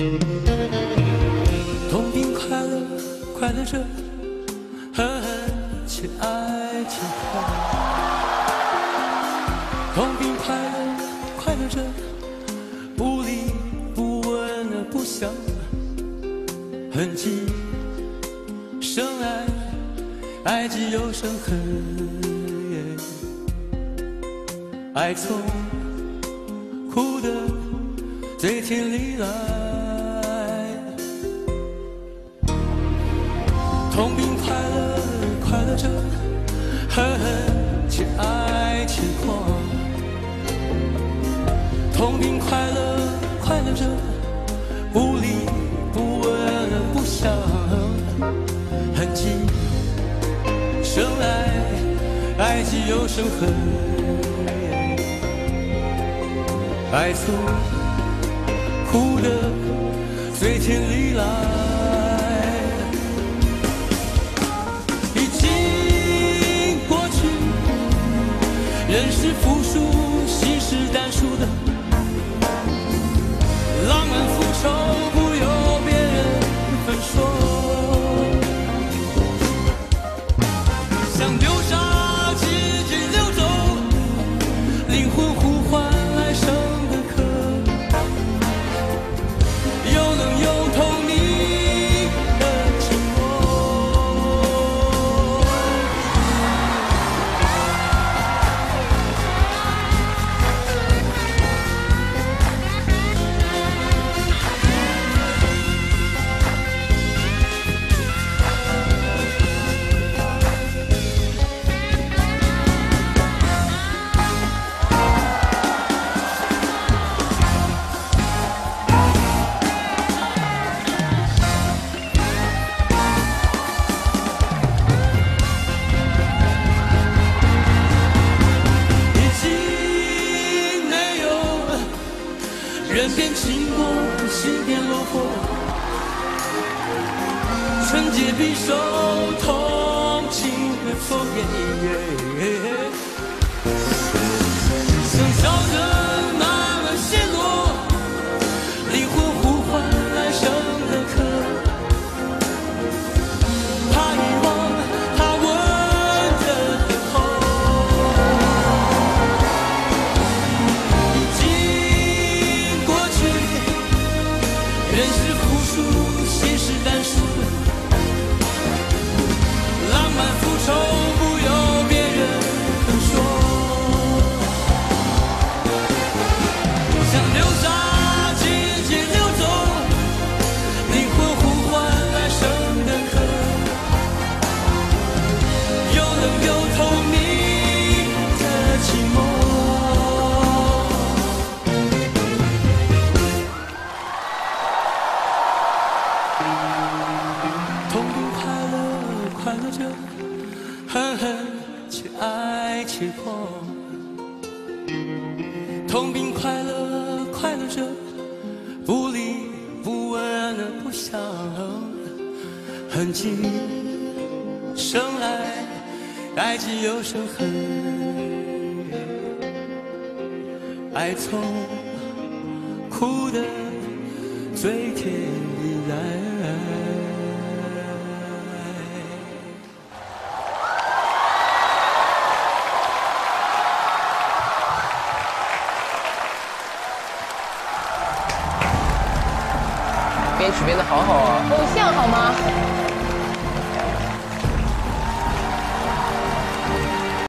痛并快乐，快乐着，恨恨且爱且恨。痛并快乐，快乐着，不离不问不想，痕迹深爱，爱既有生恨。爱从苦的嘴甜里来，痛并快乐，快乐着，恨恨且爱且狂。痛并快乐，快乐着，不离不问不想，痕迹深爱，爱既有生恨。爱从苦的嘴甜里来，已经过去，人是复数，心是单数的，浪漫复仇不由别人分说，像流沙急急流走，灵魂呼唤来生。人变经过，心变落魄，纯洁匕首，同情的错别，像笑着慢慢陷落，灵魂呼唤来生的渴，怕遗忘，怕吻得很厚。人是复数，心是单数，浪漫复仇不由别人分说，像流沙急急流走，灵魂呼唤来生的渴，又冷又透明的寂寞。痛并快乐，快乐着，恨恨且爱且狂。痛并快乐，快乐着，不离不问不想，痕迹深爱，爱既有生恨。爱从苦的嘴甜里来。 编曲编得好好啊， 偶像好吗？